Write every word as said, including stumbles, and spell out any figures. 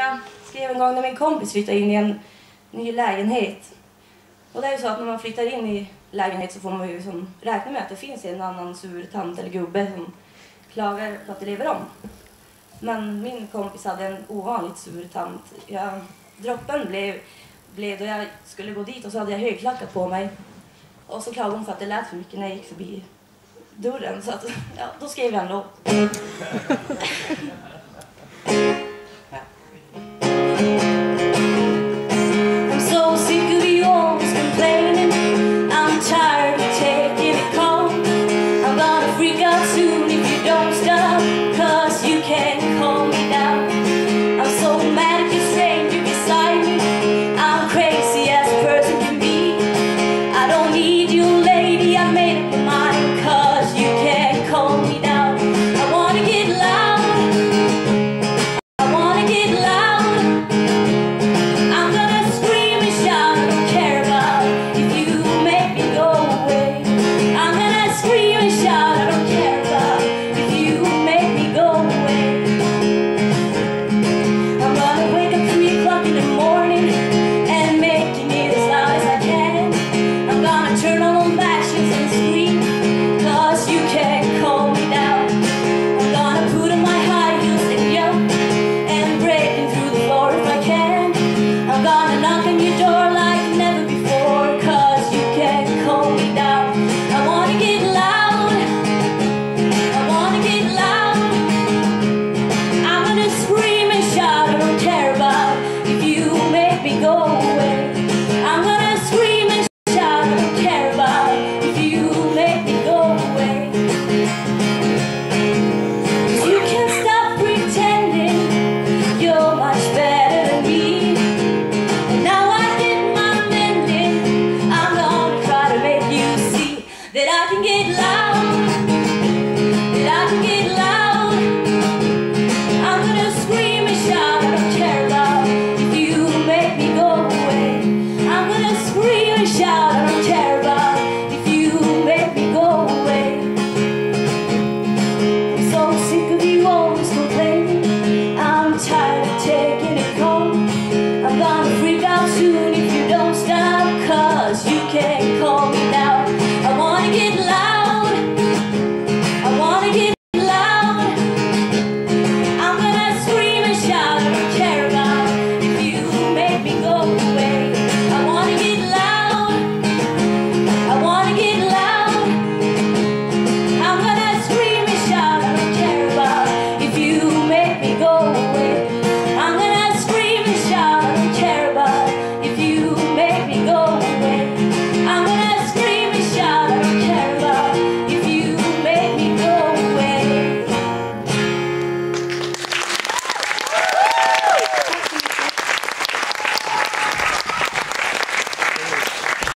Jag skrev en gång när min kompis flyttade in i en ny lägenhet. Och det är ju så att när man flyttar in i lägenhet så får man ju som räkna med att det finns en annan sur tant eller gubbe som klagar på att det lever om. Men min kompis hade en ovanligt sur tant. Jag, droppen blev, blev då jag skulle gå dit och så hade jag högklackat på mig. Och så klagade hon för att det lät för mycket när jag gick förbi dörren. Så att, ja, då skrev jag en låt.